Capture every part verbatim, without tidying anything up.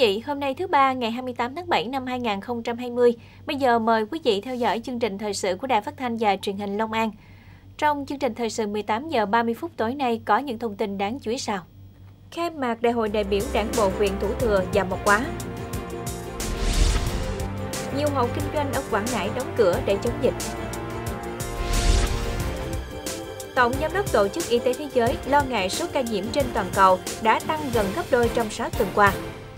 vị, hôm nay thứ ba ngày hai mươi tám tháng bảy năm hai nghìn không trăm hai mươi. Bây giờ mời quý vị theo dõi chương trình thời sự của Đài Phát thanh và Truyền hình Long An. Trong chương trình thời sự mười tám giờ ba mươi phút tối nay có những thông tin đáng chú ý sau. Khai mạc Đại hội đại biểu Đảng bộ huyện Thủ Thừa và Mộc Hóa. Nhiều hộ kinh doanh ở Quảng Ngãi đóng cửa để chống dịch. Tổng Giám đốc Tổ chức Y tế Thế giới lo ngại số ca nhiễm trên toàn cầu đã tăng gần gấp đôi trong sáu tuần qua.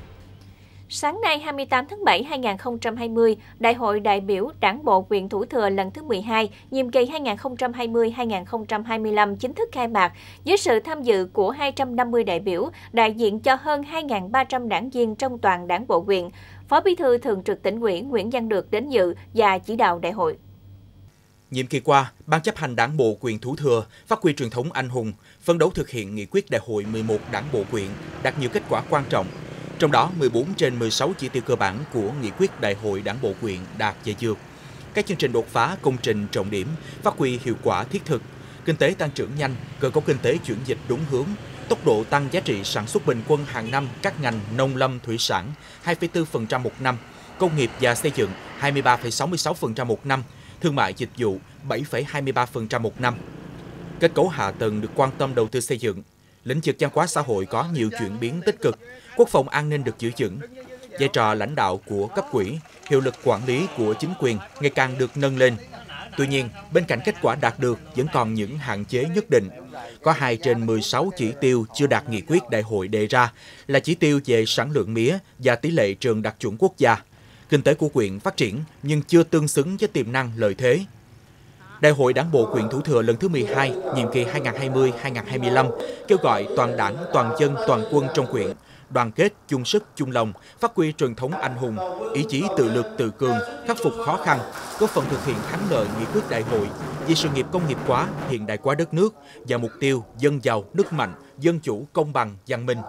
Sáng nay hai mươi tám tháng bảy năm hai nghìn không trăm hai mươi, Đại hội đại biểu Đảng bộ huyện Thủ Thừa lần thứ mười hai, nhiệm kỳ hai nghìn không trăm hai mươi đến hai nghìn không trăm hai mươi lăm chính thức khai mạc với sự tham dự của hai trăm năm mươi đại biểu, đại diện cho hơn hai nghìn ba trăm đảng viên trong toàn Đảng bộ huyện. Phó Bí thư Thường trực Tỉnh ủy Nguyễn Văn Được đến dự và chỉ đạo đại hội. Nhiệm kỳ qua, Ban chấp hành Đảng bộ huyện Thủ Thừa phát huy truyền thống anh hùng, phấn đấu thực hiện nghị quyết Đại hội mười một Đảng bộ huyện, đạt nhiều kết quả quan trọng. Trong đó, mười bốn trên mười sáu chỉ tiêu cơ bản của nghị quyết Đại hội Đảng bộ huyện đạt và vượt. Các chương trình đột phá, công trình trọng điểm phát huy hiệu quả thiết thực, kinh tế tăng trưởng nhanh, cơ cấu kinh tế chuyển dịch đúng hướng, tốc độ tăng giá trị sản xuất bình quân hàng năm các ngành nông lâm thủy sản hai phẩy bốn phần trăm một năm, công nghiệp và xây dựng hai mươi ba phẩy sáu mươi sáu phần trăm một năm, thương mại dịch vụ bảy phẩy hai mươi ba phần trăm một năm. Kết cấu hạ tầng được quan tâm đầu tư xây dựng. Lĩnh vực văn hóa xã hội có nhiều chuyển biến tích cực, quốc phòng an ninh được giữ vững. Vai trò lãnh đạo của cấp ủy, hiệu lực quản lý của chính quyền ngày càng được nâng lên. Tuy nhiên, bên cạnh kết quả đạt được vẫn còn những hạn chế nhất định. Có hai trên mười sáu chỉ tiêu chưa đạt nghị quyết đại hội đề ra là chỉ tiêu về sản lượng mía và tỷ lệ trường đạt chuẩn quốc gia. Kinh tế của huyện phát triển nhưng chưa tương xứng với tiềm năng lợi thế. Đại hội Đảng bộ huyện Thủ Thừa lần thứ mười hai, nhiệm kỳ hai nghìn không trăm hai mươi đến hai nghìn không trăm hai mươi lăm kêu gọi toàn đảng, toàn dân, toàn quân trong huyện đoàn kết, chung sức, chung lòng, phát huy truyền thống anh hùng, ý chí tự lực tự cường, khắc phục khó khăn, góp phần thực hiện thắng lợi nghị quyết đại hội vì sự nghiệp công nghiệp hóa, hiện đại hóa đất nước và mục tiêu dân giàu, nước mạnh, dân chủ, công bằng, văn minh.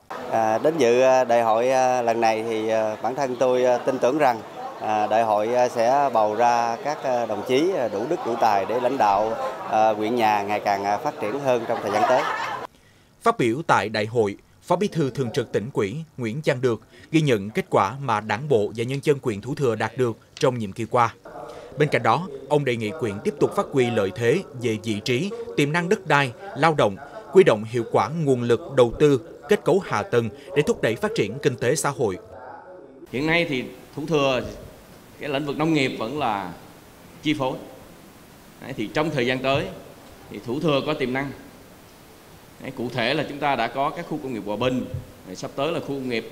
À, đến dự đại hội lần này thì bản thân tôi tin tưởng rằng à, đại hội sẽ bầu ra các đồng chí đủ đức đủ tài để lãnh đạo à, huyện nhà ngày càng phát triển hơn trong thời gian tới. Phát biểu tại đại hội, Phó Bí thư Thường trực Tỉnh ủy Nguyễn Văn Được ghi nhận kết quả mà Đảng bộ và nhân dân huyện Thủ Thừa đạt được trong nhiệm kỳ qua. Bên cạnh đó, ông đề nghị huyện tiếp tục phát huy lợi thế về vị trí, tiềm năng đất đai, lao động, huy động hiệu quả nguồn lực đầu tư, kết cấu hạ tầng để thúc đẩy phát triển kinh tế xã hội. Hiện nay thì Thủ Thừa, cái lĩnh vực nông nghiệp vẫn là chi phối. Đấy, thì trong thời gian tới thì Thủ Thừa có tiềm năng. Đấy, cụ thể là chúng ta đã có các khu công nghiệp Hòa Bình, sắp tới là khu công nghiệp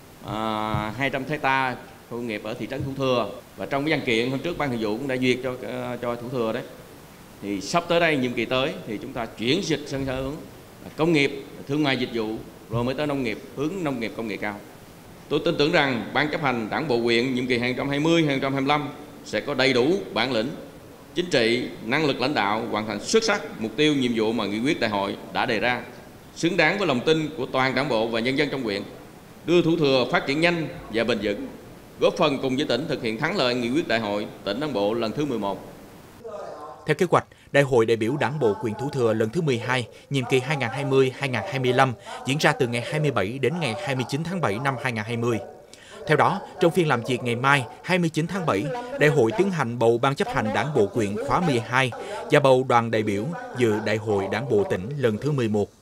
à, hai trăm héc ta khu công nghiệp ở thị trấn Thủ Thừa, và trong cái văn kiện hôm trước Ban Thường vụ cũng đã duyệt cho cho Thủ Thừa đấy. Thì sắp tới đây, nhiệm kỳ tới thì chúng ta chuyển dịch sang hướng công nghiệp, thương mại dịch vụ, rồi mới tới nông nghiệp, hướng nông nghiệp công nghệ cao. Tôi tin tưởng rằng Ban chấp hành Đảng bộ huyện nhiệm kỳ hai nghìn không trăm hai mươi đến hai nghìn không trăm hai mươi lăm sẽ có đầy đủ bản lĩnh, chính trị, năng lực lãnh đạo hoàn thành xuất sắc mục tiêu nhiệm vụ mà nghị quyết đại hội đã đề ra, xứng đáng với lòng tin của toàn Đảng bộ và nhân dân trong huyện, đưa Thủ Thừa phát triển nhanh và bền vững, góp phần cùng với tỉnh thực hiện thắng lợi nghị quyết đại hội tỉnh Đảng bộ lần thứ mười một. Theo kế hoạch, Đại hội đại biểu Đảng bộ huyện Thủ Thừa lần thứ mười hai, nhiệm kỳ hai nghìn không trăm hai mươi đến hai nghìn không trăm hai mươi lăm diễn ra từ ngày hai mươi bảy đến ngày hai mươi chín tháng bảy năm hai nghìn không trăm hai mươi. Theo đó, trong phiên làm việc ngày mai, hai mươi chín tháng bảy, đại hội tiến hành bầu Ban chấp hành Đảng bộ huyện khóa mười hai và bầu đoàn đại biểu dự Đại hội Đảng bộ tỉnh lần thứ mười một.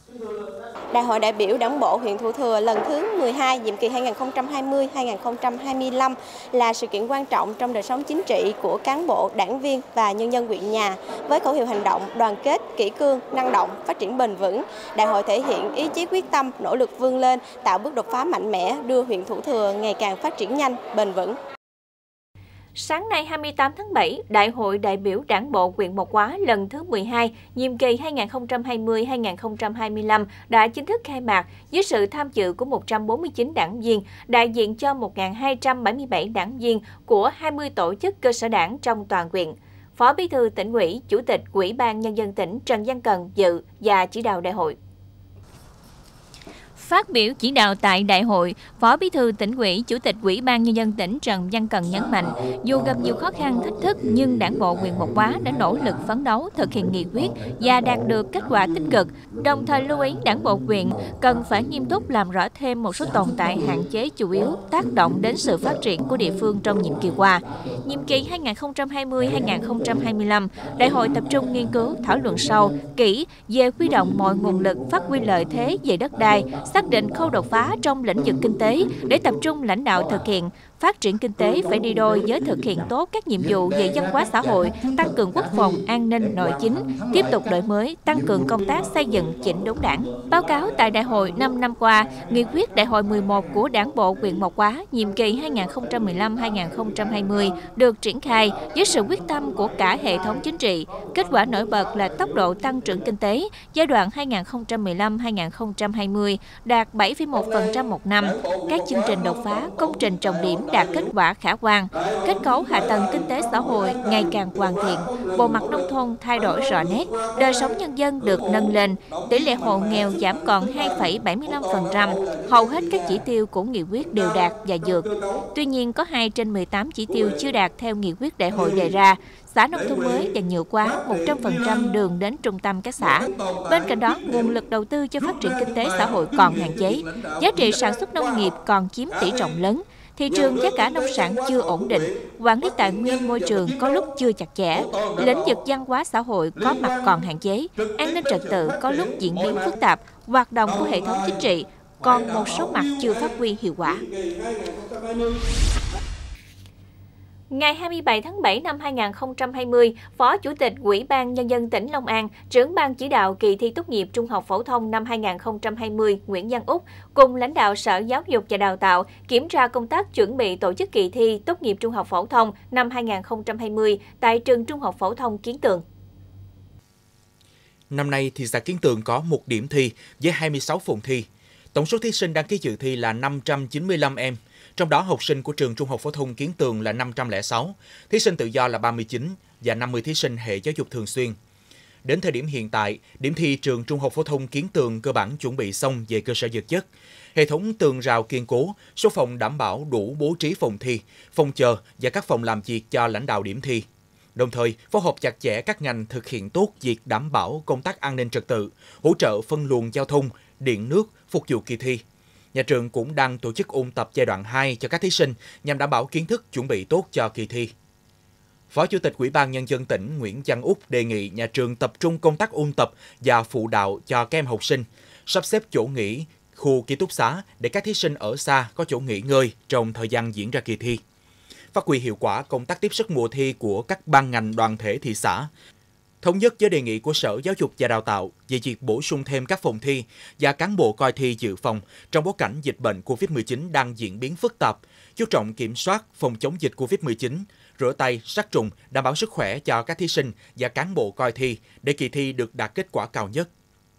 Đại hội đại biểu Đảng bộ huyện Thủ Thừa lần thứ mười hai, nhiệm kỳ hai nghìn không trăm hai mươi đến hai nghìn không trăm hai mươi lăm là sự kiện quan trọng trong đời sống chính trị của cán bộ, đảng viên và nhân dân huyện nhà. Với khẩu hiệu hành động, đoàn kết, kỷ cương, năng động, phát triển bền vững, đại hội thể hiện ý chí quyết tâm, nỗ lực vươn lên, tạo bước đột phá mạnh mẽ, đưa huyện Thủ Thừa ngày càng phát triển nhanh, bền vững. Sáng nay hai mươi tám tháng bảy, Đại hội đại biểu Đảng bộ huyện Mộc Hóa lần thứ mười hai, nhiệm kỳ hai nghìn không trăm hai mươi đến hai nghìn không trăm hai mươi lăm đã chính thức khai mạc với sự tham dự của một trăm bốn mươi chín đảng viên, đại diện cho một nghìn hai trăm bảy mươi bảy đảng viên của hai mươi tổ chức cơ sở đảng trong toàn huyện. Phó Bí thư Tỉnh ủy, Chủ tịch Ủy ban Nhân dân tỉnh Trần Văn Cần dự và chỉ đạo đại hội. Phát biểu chỉ đạo tại đại hội, Phó Bí thư Tỉnh ủy, Chủ tịch Ủy ban Nhân dân tỉnh Trần Văn Cần nhấn mạnh, dù gặp nhiều khó khăn, thách thức nhưng Đảng bộ huyện Mộc Hóa đã nỗ lực phấn đấu thực hiện nghị quyết và đạt được kết quả tích cực. Đồng thời lưu ý Đảng bộ huyện cần phải nghiêm túc làm rõ thêm một số tồn tại hạn chế chủ yếu tác động đến sự phát triển của địa phương trong nhiệm kỳ qua. Nhiệm kỳ hai nghìn không trăm hai mươi đến hai nghìn không trăm hai mươi lăm, đại hội tập trung nghiên cứu, thảo luận sâu, kỹ về huy động mọi nguồn lực phát huy lợi thế về đất đai, xác định khâu đột phá trong lĩnh vực kinh tế để tập trung lãnh đạo thực hiện. Phát triển kinh tế phải đi đôi với thực hiện tốt các nhiệm vụ về văn hóa xã hội, tăng cường quốc phòng, an ninh, nội chính, tiếp tục đổi mới, tăng cường công tác xây dựng chỉnh đốn Đảng. Báo cáo tại đại hội năm năm qua, nghị quyết đại hội mười một của Đảng bộ huyện Mộc Hóa nhiệm kỳ hai nghìn không trăm mười lăm đến hai nghìn không trăm hai mươi được triển khai với sự quyết tâm của cả hệ thống chính trị. Kết quả nổi bật là tốc độ tăng trưởng kinh tế giai đoạn hai nghìn không trăm mười lăm đến hai nghìn không trăm hai mươi đạt bảy phẩy một phần trăm một năm. Các chương trình đột phá, công trình trọng điểm đạt kết quả khả quan, kết cấu hạ tầng kinh tế xã hội ngày càng hoàn thiện, bộ mặt nông thôn thay đổi rõ nét, đời sống nhân dân được nâng lên, tỷ lệ hộ nghèo giảm còn hai phẩy bảy mươi lăm phần trăm, hầu hết các chỉ tiêu của nghị quyết đều đạt và vượt. Tuy nhiên, có hai trên mười tám chỉ tiêu chưa đạt theo nghị quyết đại hội đề ra. Xã nông thôn mới và nhựa quá một trăm phần trăm đường đến trung tâm các xã. Bên cạnh đó, nguồn lực đầu tư cho phát triển kinh tế xã hội còn hạn chế, giá trị sản xuất nông nghiệp còn chiếm tỷ trọng lớn. Thị trường giá cả nông sản chưa ổn định, quản lý tài nguyên môi trường có lúc chưa chặt chẽ, lĩnh vực văn hóa xã hội có mặt còn hạn chế, an ninh trật tự có lúc diễn biến phức tạp, hoạt động của hệ thống chính trị còn một số mặt chưa phát huy hiệu quả. Ngày hai mươi bảy tháng bảy năm hai nghìn không trăm hai mươi, Phó Chủ tịch Ủy ban Nhân dân tỉnh Long An, trưởng ban chỉ đạo kỳ thi tốt nghiệp trung học phổ thông năm hai nghìn không trăm hai mươi Nguyễn Văn Úc cùng lãnh đạo Sở Giáo dục và Đào tạo kiểm tra công tác chuẩn bị tổ chức kỳ thi tốt nghiệp trung học phổ thông năm hai nghìn không trăm hai mươi tại trường Trung học phổ thông Kiến Tường. Năm nay, thị xã Kiến Tường có một điểm thi với hai mươi sáu phòng thi. Tổng số thí sinh đăng ký dự thi là năm trăm chín mươi lăm em. Trong đó, học sinh của trường Trung học phổ thông Kiến Tường là năm trăm lẻ sáu, thí sinh tự do là ba mươi chín và năm mươi thí sinh hệ giáo dục thường xuyên. Đến thời điểm hiện tại, điểm thi trường Trung học phổ thông Kiến Tường cơ bản chuẩn bị xong về cơ sở vật chất. Hệ thống tường rào kiên cố, số phòng đảm bảo đủ bố trí phòng thi, phòng chờ và các phòng làm việc cho lãnh đạo điểm thi. Đồng thời, phối hợp chặt chẽ các ngành thực hiện tốt việc đảm bảo công tác an ninh trật tự, hỗ trợ phân luồng giao thông, điện nước, phục vụ kỳ thi. Nhà trường cũng đang tổ chức ôn tập giai đoạn hai cho các thí sinh nhằm đảm bảo kiến thức chuẩn bị tốt cho kỳ thi. Phó Chủ tịch Ủy ban Nhân dân tỉnh Nguyễn Văn Úc đề nghị nhà trường tập trung công tác ôn tập và phụ đạo cho các em học sinh, sắp xếp chỗ nghỉ, khu ký túc xá để các thí sinh ở xa có chỗ nghỉ ngơi trong thời gian diễn ra kỳ thi. Phát huy hiệu quả công tác tiếp sức mùa thi của các ban ngành đoàn thể thị xã, thống nhất với đề nghị của Sở Giáo dục và Đào tạo về việc bổ sung thêm các phòng thi và cán bộ coi thi dự phòng trong bối cảnh dịch bệnh Covid mười chín đang diễn biến phức tạp, chú trọng kiểm soát phòng chống dịch Covid mười chín, rửa tay, sát trùng, đảm bảo sức khỏe cho các thí sinh và cán bộ coi thi để kỳ thi được đạt kết quả cao nhất.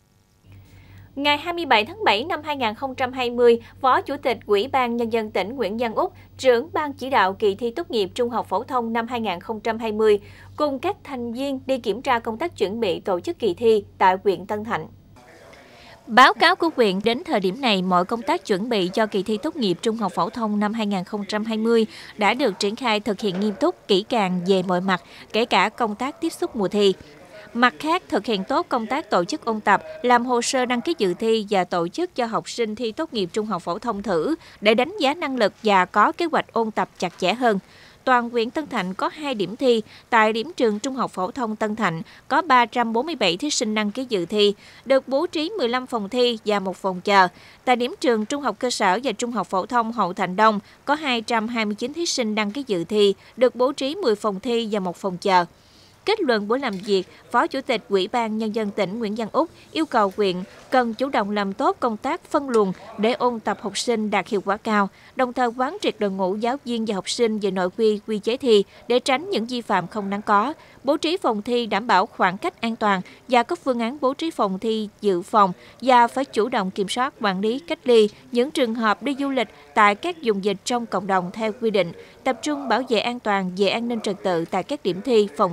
Ngày hai mươi bảy tháng bảy năm hai nghìn không trăm hai mươi, Phó Chủ tịch Ủy ban Nhân dân tỉnh Nguyễn Văn Úc, trưởng ban chỉ đạo kỳ thi tốt nghiệp trung học phổ thông năm hai nghìn không trăm hai mươi, cùng các thành viên đi kiểm tra công tác chuẩn bị tổ chức kỳ thi tại huyện Tân Thạnh. Báo cáo của huyện đến thời điểm này, mọi công tác chuẩn bị cho kỳ thi tốt nghiệp trung học phổ thông năm hai nghìn không trăm hai mươi đã được triển khai thực hiện nghiêm túc, kỹ càng về mọi mặt, kể cả công tác tiếp xúc mùa thi. Mặt khác, thực hiện tốt công tác tổ chức ôn tập, làm hồ sơ đăng ký dự thi và tổ chức cho học sinh thi tốt nghiệp trung học phổ thông thử để đánh giá năng lực và có kế hoạch ôn tập chặt chẽ hơn. Toàn huyện Tân Thạnh có hai điểm thi. Tại điểm trường Trung học phổ thông Tân Thạnh có ba trăm bốn mươi bảy thí sinh đăng ký dự thi, được bố trí mười lăm phòng thi và một phòng chờ. Tại điểm trường Trung học cơ sở và Trung học phổ thông Hậu Thạnh Đông có hai trăm hai mươi chín thí sinh đăng ký dự thi, được bố trí mười phòng thi và một phòng chờ. Kết luận buổi làm việc, Phó Chủ tịch Ủy ban Nhân dân tỉnh Nguyễn Văn Úc yêu cầu huyện cần chủ động làm tốt công tác phân luồng để ôn tập học sinh đạt hiệu quả cao, đồng thời quán triệt đội ngũ giáo viên và học sinh về nội quy, quy chế thi để tránh những vi phạm không đáng có, bố trí phòng thi đảm bảo khoảng cách an toàn và có phương án bố trí phòng thi dự phòng và phải chủ động kiểm soát quản lý cách ly những trường hợp đi du lịch tại các vùng dịch trong cộng đồng theo quy định, tập trung bảo vệ an toàn về an ninh trật tự tại các điểm thi, phòng thi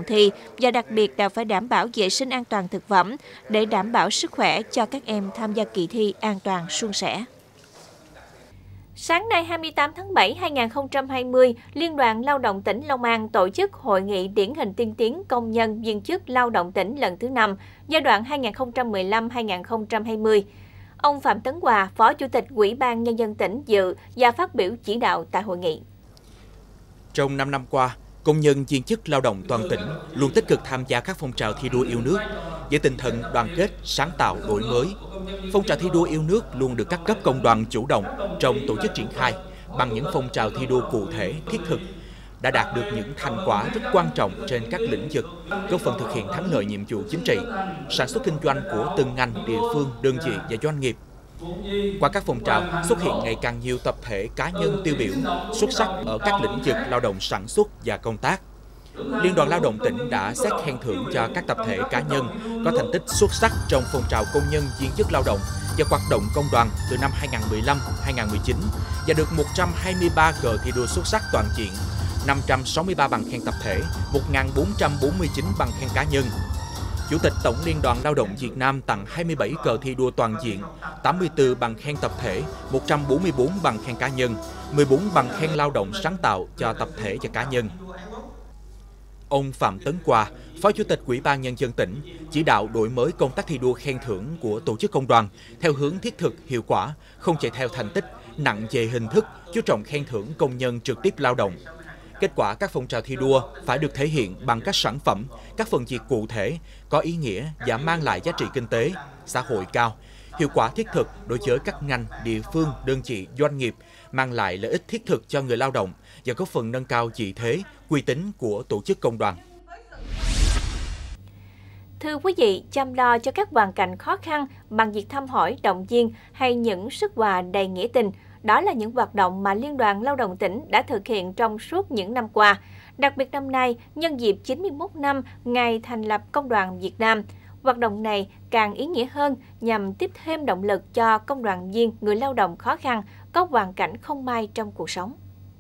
và đặc biệt là phải đảm bảo vệ sinh an toàn thực phẩm để đảm bảo sức khỏe cho các em tham gia kỳ thi an toàn suôn sẻ. Sáng nay hai mươi tám tháng bảy năm hai nghìn không trăm hai mươi, Liên đoàn Lao động tỉnh Long An tổ chức Hội nghị điển hình tiên tiến công nhân viên chức lao động tỉnh lần thứ năm, giai đoạn hai nghìn không trăm mười lăm đến hai nghìn không trăm hai mươi. Ông Phạm Tấn Hòa, Phó Chủ tịch Ủy ban Nhân dân tỉnh dự và phát biểu chỉ đạo tại hội nghị. Trong năm năm qua, công nhân viên chức lao động toàn tỉnh luôn tích cực tham gia các phong trào thi đua yêu nước với tinh thần đoàn kết, sáng tạo, đổi mới. Phong trào thi đua yêu nước luôn được các cấp công đoàn chủ động trong tổ chức triển khai bằng những phong trào thi đua cụ thể, thiết thực, đã đạt được những thành quả rất quan trọng trên các lĩnh vực, góp phần thực hiện thắng lợi nhiệm vụ chính trị, sản xuất kinh doanh của từng ngành, địa phương, đơn vị và doanh nghiệp. Qua các phong trào xuất hiện ngày càng nhiều tập thể cá nhân tiêu biểu xuất sắc ở các lĩnh vực lao động sản xuất và công tác. Liên đoàn Lao động tỉnh đã xét khen thưởng cho các tập thể cá nhân có thành tích xuất sắc trong phong trào công nhân viên chức lao động và hoạt động công đoàn từ năm hai nghìn không trăm mười lăm đến hai nghìn không trăm mười chín và được một trăm hai mươi ba cờ thi đua xuất sắc toàn diện, năm trăm sáu mươi ba bằng khen tập thể, một nghìn bốn trăm bốn mươi chín bằng khen cá nhân. Chủ tịch Tổng Liên đoàn Lao động Việt Nam tặng hai mươi bảy cờ thi đua toàn diện, tám mươi tư bằng khen tập thể, một trăm bốn mươi tư bằng khen cá nhân, mười bốn bằng khen lao động sáng tạo cho tập thể và cá nhân. Ông Phạm Tấn Hòa, Phó Chủ tịch Ủy ban Nhân dân tỉnh, chỉ đạo đổi mới công tác thi đua khen thưởng của tổ chức công đoàn theo hướng thiết thực, hiệu quả, không chạy theo thành tích, nặng về hình thức, chú trọng khen thưởng công nhân trực tiếp lao động. Kết quả các phong trào thi đua phải được thể hiện bằng các sản phẩm, các phần việc cụ thể, có ý nghĩa và mang lại giá trị kinh tế, xã hội cao, hiệu quả thiết thực đối với các ngành, địa phương, đơn vị, doanh nghiệp, mang lại lợi ích thiết thực cho người lao động và góp phần nâng cao vị thế, uy tín của tổ chức công đoàn. Thưa quý vị, chăm lo cho các hoàn cảnh khó khăn bằng việc thăm hỏi, động viên hay những xuất quà đầy nghĩa tình, đó là những hoạt động mà Liên đoàn Lao động tỉnh đã thực hiện trong suốt những năm qua. Đặc biệt năm nay, nhân dịp chín mươi mốt năm ngày thành lập Công đoàn Việt Nam, hoạt động này càng ý nghĩa hơn nhằm tiếp thêm động lực cho công đoàn viên, người lao động khó khăn, có hoàn cảnh không may trong cuộc sống.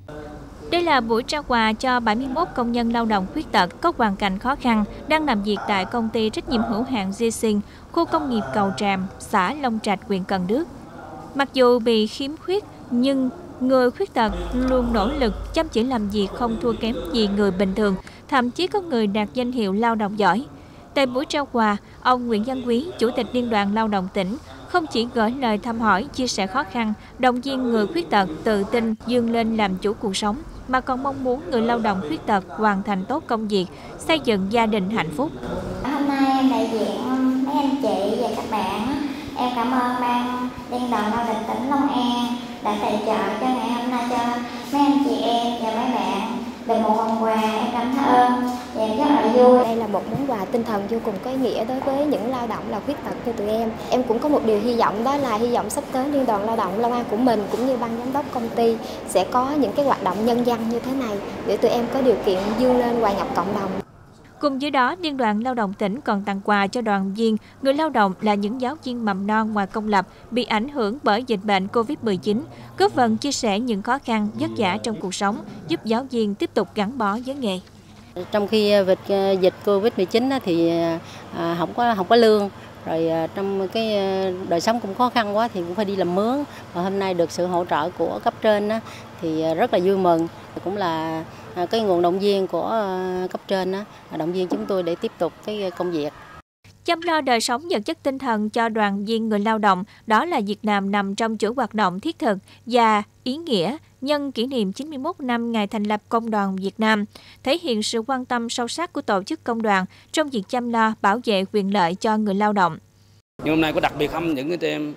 Đây là buổi trao quà cho bảy mươi mốt công nhân lao động khuyết tật có hoàn cảnh khó khăn đang làm việc tại công ty trách nhiệm hữu hạn G-Sinh, khu công nghiệp Cầu Tràm, xã Long Trạch, huyện Cần Đước. Mặc dù bị khiếm khuyết, nhưng người khuyết tật luôn nỗ lực chăm chỉ làm việc không thua kém gì người bình thường, thậm chí có người đạt danh hiệu lao động giỏi. Tại buổi trao quà, ông Nguyễn Văn Quý, Chủ tịch Liên đoàn Lao động tỉnh, không chỉ gửi lời thăm hỏi, chia sẻ khó khăn, động viên người khuyết tật tự tin vươn lên làm chủ cuộc sống, mà còn mong muốn người lao động khuyết tật hoàn thành tốt công việc, xây dựng gia đình hạnh phúc. Hôm nay em đại diện mấy anh chị và các bạn, em cảm ơn ban Liên đoàn Lao động tỉnh Long An đã tài trợ cho ngày hôm nay cho mấy anh chị em và mấy bạn được một phần quà. Em cảm ơn và em rất là vui. Đây là một món quà tinh thần vô cùng có ý nghĩa đối với những lao động là khuyết tật như tụi em. Em cũng có một điều hy vọng, đó là hy vọng sắp tới Liên đoàn Lao động Long An của mình cũng như ban giám đốc công ty sẽ có những cái hoạt động nhân văn như thế này để tụi em có điều kiện vươn lên hòa nhập cộng đồng. Cùng với đó, Liên đoàn Lao động tỉnh còn tặng quà cho đoàn viên, người lao động là những giáo viên mầm non ngoài công lập bị ảnh hưởng bởi dịch bệnh Covid mười chín, góp phần chia sẻ những khó khăn, vất vả trong cuộc sống, giúp giáo viên tiếp tục gắn bó với nghề. Trong khi dịch Covid mười chín thì không có không có lương, rồi trong cái đời sống cũng khó khăn quá thì cũng phải đi làm mướn. Và hôm nay được sự hỗ trợ của cấp trên thì rất là vui mừng, cũng là cái nguồn động viên của cấp trên động viên chúng tôi để tiếp tục cái công việc. Chăm lo đời sống vật chất tinh thần cho đoàn viên người lao động, đó là việc làm nằm trong chuỗi hoạt động thiết thực và ý nghĩa nhân kỷ niệm chín mươi mốt năm ngày thành lập Công đoàn Việt Nam, thể hiện sự quan tâm sâu sắc của tổ chức công đoàn trong việc chăm lo bảo vệ quyền lợi cho người lao động. Nhưng hôm nay có đặc biệt thăm những cái em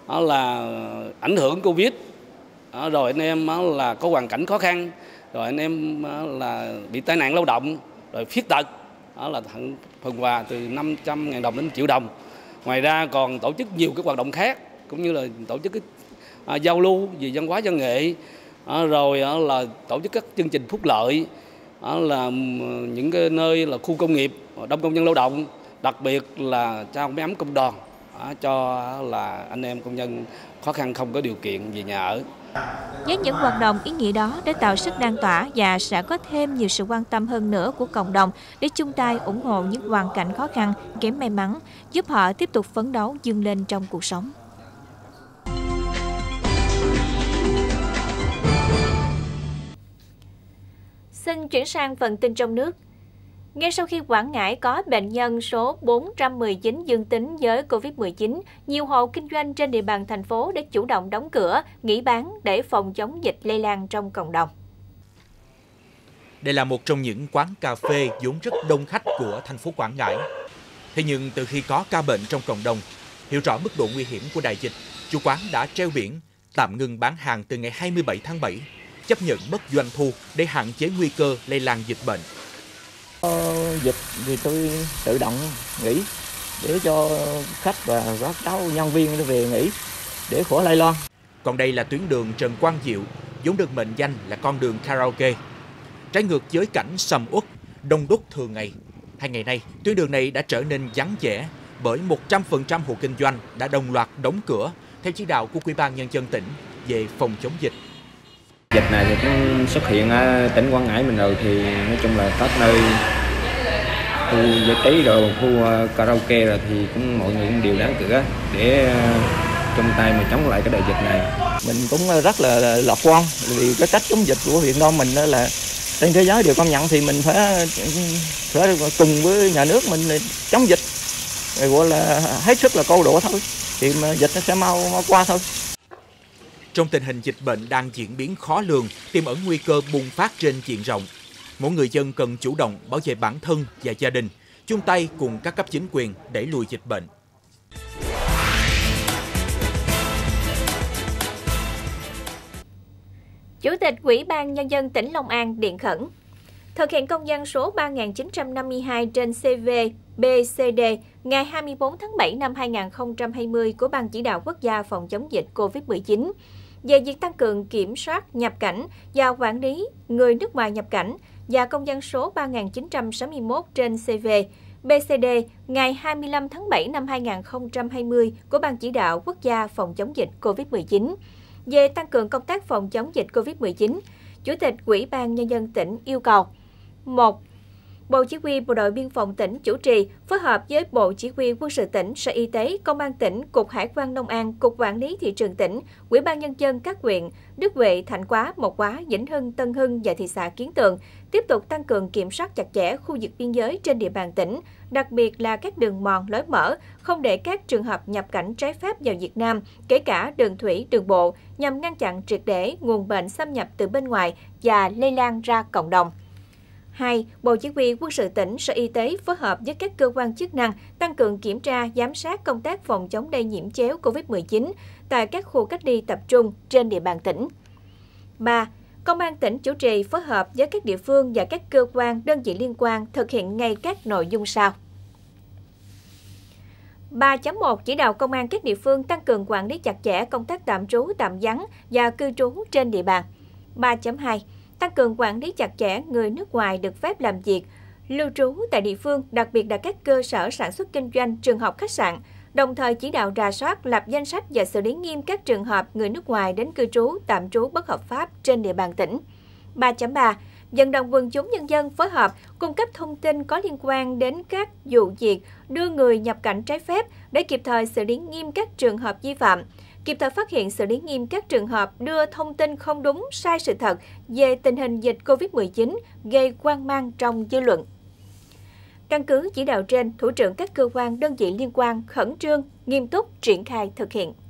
là ảnh hưởng Covid, rồi anh em là có hoàn cảnh khó khăn, rồi anh em là bị tai nạn lao động, rồi khuyết tật, đó là tặng phần quà từ năm trăm ngàn đồng đến triệu đồng. Ngoài ra còn tổ chức nhiều cái hoạt động khác, cũng như là tổ chức cái à, giao lưu về văn hóa văn nghệ, à, rồi à, là tổ chức các chương trình phúc lợi, à, là những cái nơi là khu công nghiệp đông công nhân lao động, đặc biệt là trao máy ấm công đoàn à, cho là anh em công nhân khó khăn không có điều kiện về nhà ở. Với những hoạt động ý nghĩa đó để tạo sức lan tỏa và sẽ có thêm nhiều sự quan tâm hơn nữa của cộng đồng để chung tay ủng hộ những hoàn cảnh khó khăn, kém may mắn, giúp họ tiếp tục phấn đấu vươn lên trong cuộc sống. Xin chuyển sang phần tin trong nước. Ngay sau khi Quảng Ngãi có bệnh nhân số bốn trăm mười chín dương tính với Covid mười chín, nhiều hộ kinh doanh trên địa bàn thành phố đã chủ động đóng cửa, nghỉ bán để phòng chống dịch lây lan trong cộng đồng. Đây là một trong những quán cà phê vốn rất đông khách của thành phố Quảng Ngãi. Thế nhưng từ khi có ca bệnh trong cộng đồng, hiểu rõ mức độ nguy hiểm của đại dịch, chủ quán đã treo biển tạm ngừng bán hàng từ ngày hai mươi bảy tháng bảy, chấp nhận mất doanh thu để hạn chế nguy cơ lây lan dịch bệnh. Ờ, dịch thì tôi tự động nghỉ để cho khách và các cháu nhân viên nó về nghỉ để khỏi lây lan. Còn đây là tuyến đường Trần Quang Diệu, vốn được mệnh danh là con đường karaoke. Trái ngược với cảnh sầm uất, đông đúc thường ngày, hai ngày nay tuyến đường này đã trở nên vắng vẻ bởi một trăm phần trăm hộ kinh doanh đã đồng loạt đóng cửa theo chỉ đạo của Ủy ban Nhân dân tỉnh về phòng chống dịch. Dịch này thì cũng xuất hiện ở tỉnh Quảng Ngãi mình rồi, thì nói chung là các nơi khu giải trí rồi khu karaoke rồi thì cũng mọi người cũng đều đóng cửa để chung tay mà chống lại cái đại dịch này. Mình cũng rất là lạc quan vì cái cách chống dịch của Việt Nam mình đó là trên thế giới đều công nhận, thì mình phải phải cùng với nhà nước mình chống dịch, gọi là hết sức là câu độ thôi, thì mà dịch nó sẽ mau, mau qua thôi. Trong tình hình dịch bệnh đang diễn biến khó lường, tiềm ẩn nguy cơ bùng phát trên diện rộng, mỗi người dân cần chủ động bảo vệ bản thân và gia đình, chung tay cùng các cấp chính quyền đẩy lùi dịch bệnh. Chủ tịch Ủy ban Nhân dân tỉnh Long An điện khẩn thực hiện công văn số ba nghìn chín trăm năm mươi hai trên C V B C D ngày hai mươi tư tháng bảy năm hai nghìn không trăm hai mươi của Ban Chỉ đạo Quốc gia phòng chống dịch Covid mười chín về việc tăng cường kiểm soát nhập cảnh và quản lý người nước ngoài nhập cảnh, và công văn số ba nghìn chín trăm sáu mươi mốt trên C V B C D ngày hai mươi lăm tháng bảy năm hai nghìn không trăm hai mươi của Ban Chỉ đạo Quốc gia phòng chống dịch Covid mười chín về tăng cường công tác phòng chống dịch Covid mười chín. Chủ tịch Ủy ban Nhân dân tỉnh yêu cầu: một. Bộ Chỉ huy Bộ đội Biên phòng tỉnh chủ trì, phối hợp với Bộ Chỉ huy Quân sự tỉnh, Sở Y tế, Công an tỉnh, Cục Hải quan Long An, Cục Quản lý Thị trường tỉnh, Ủy ban Nhân dân các huyện Đức Huệ, Thạnh Quá, Mộc Hóa, Vĩnh Hưng, Tân Hưng và thị xã Kiến Tường tiếp tục tăng cường kiểm soát chặt chẽ khu vực biên giới trên địa bàn tỉnh, đặc biệt là các đường mòn lối mở, không để các trường hợp nhập cảnh trái phép vào Việt Nam, kể cả đường thủy, đường bộ, nhằm ngăn chặn triệt để nguồn bệnh xâm nhập từ bên ngoài và lây lan ra cộng đồng. hai. Bộ Chỉ huy Quân sự tỉnh, Sở Y tế phối hợp với các cơ quan chức năng tăng cường kiểm tra, giám sát công tác phòng chống lây nhiễm chéo Covid mười chín tại các khu cách ly tập trung trên địa bàn tỉnh. ba. Công an tỉnh chủ trì phối hợp với các địa phương và các cơ quan, đơn vị liên quan thực hiện ngay các nội dung sau. ba chấm một Chỉ đạo công an các địa phương tăng cường quản lý chặt chẽ công tác tạm trú, tạm vắng và cư trú trên địa bàn. ba chấm hai Tăng cường quản lý chặt chẽ người nước ngoài được phép làm việc, lưu trú tại địa phương, đặc biệt là các cơ sở sản xuất kinh doanh, trường học, khách sạn, đồng thời chỉ đạo rà soát, lập danh sách và xử lý nghiêm các trường hợp người nước ngoài đến cư trú, tạm trú bất hợp pháp trên địa bàn tỉnh. ba chấm ba Vận động quần chúng nhân dân phối hợp, cung cấp thông tin có liên quan đến các vụ việc đưa người nhập cảnh trái phép để kịp thời xử lý nghiêm các trường hợp vi phạm, kịp thời phát hiện xử lý nghiêm các trường hợp đưa thông tin không đúng, sai sự thật về tình hình dịch Covid mười chín gây hoang mang trong dư luận. Căn cứ chỉ đạo trên, thủ trưởng các cơ quan đơn vị liên quan khẩn trương, nghiêm túc triển khai thực hiện.